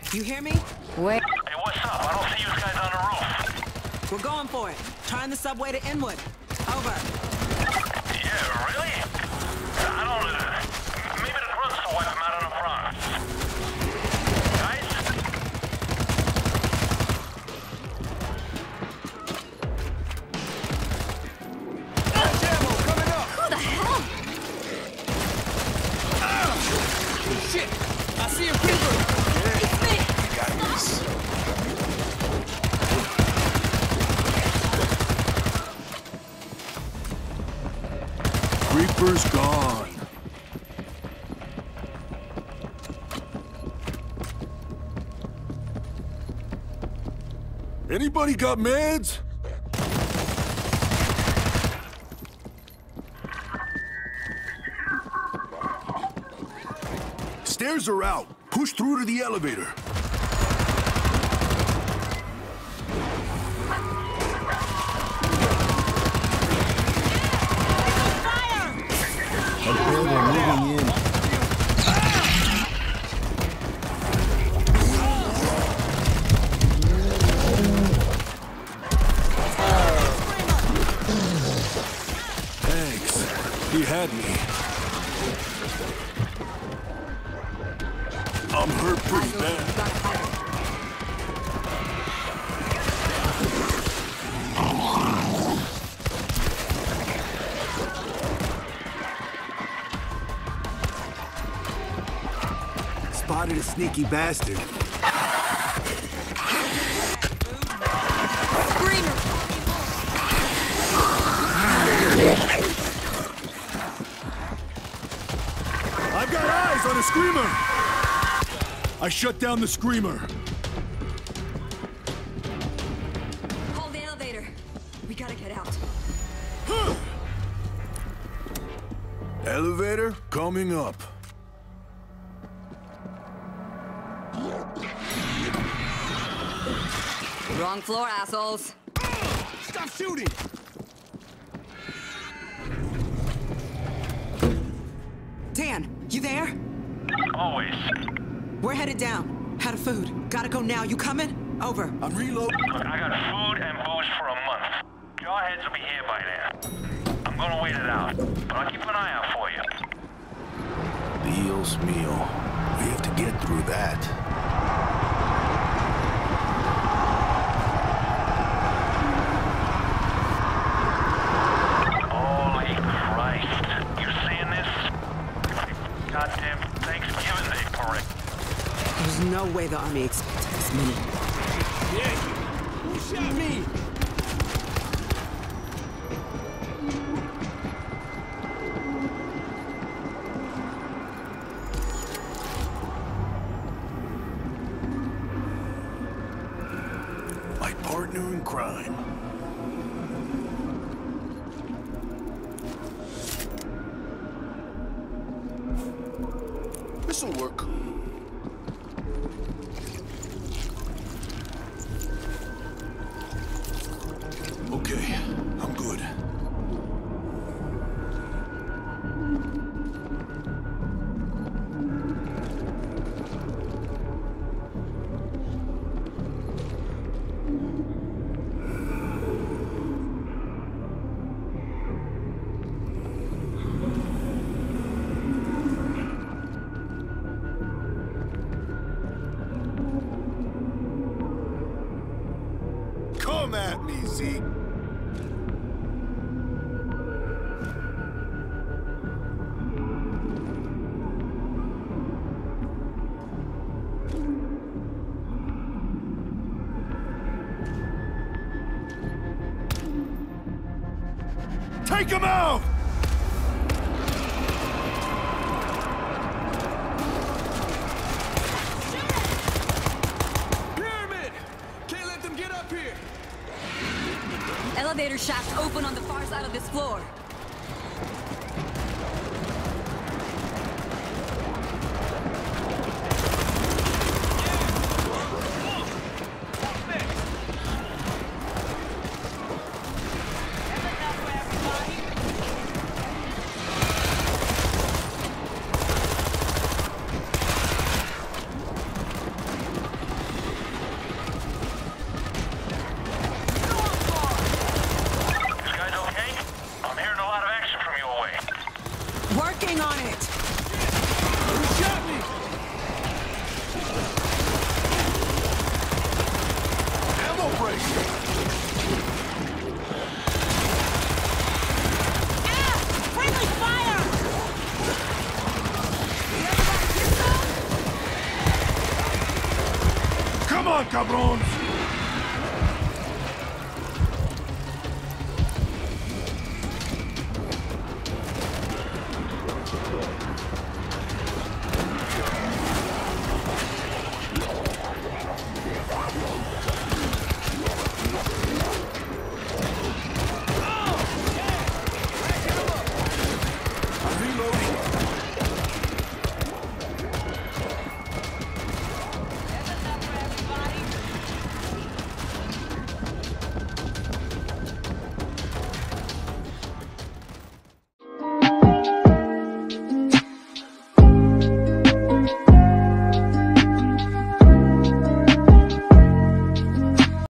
You hear me? Wait. Hey, what's up? I don't see you guys on the roof. We're going for it. Trying the subway to Inwood. Over. Yeah, really? I don't... maybe the grunts will wipe him out on the front. Guys? Ammo coming up! Who the hell? Shit! I see a creeper! It's me! You got this. Reaper's gone. Anybody got meds? Stairs are out. Push through to the elevator. Okay, they're moving in. Thanks. He had me. I'm hurt pretty bad. Spotted a sneaky bastard. Screamer! I've got eyes on a screamer! I shut down the screamer. Call the elevator. We gotta get out. Elevator coming up. Wrong floor, assholes. Stop shooting! Dan, you there? Always. We're headed down. Out of food. Gotta go now. You coming? Over. I'm reloading. Look, I got food and booze for a month. Jawheads will be here by then. I'm gonna wait it out, but I'll keep an eye out for you. Dios mío. We have to get through that. Holy Christ. You seeing this? Goddamn Thanksgiving Day parade. There's no way the army expected this many. Yeah! Who shot me? My partner in crime. This'll work. Okay, I'm good. Come at me, Zeke. Take him out! Pyramid! Can't let them get up here! Elevator shaft open on the far side of this floor. working on it! Who shot me? Ammo break! Ah! Friendly fire! Come on, cabrons! I'm reloading.